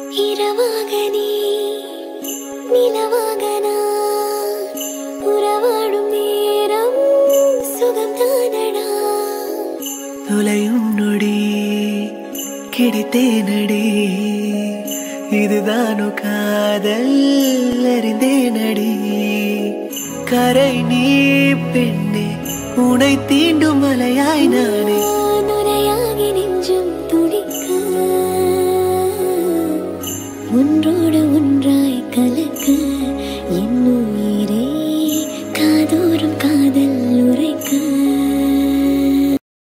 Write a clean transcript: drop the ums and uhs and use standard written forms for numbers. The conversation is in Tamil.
இரவாக நீ நிலவாக நான் உறவாடும் நேரம் சுகம் தானடா தொலையும் நொடி கிடைத்தேனடி இதுதானோ காதல் அறிந்தேனடி கரை நீ பெண்ணே உனை தீண்டும் மலையாய் நானே நுரையாகி நெஞ்சம் துடிக்க ஒன்றோ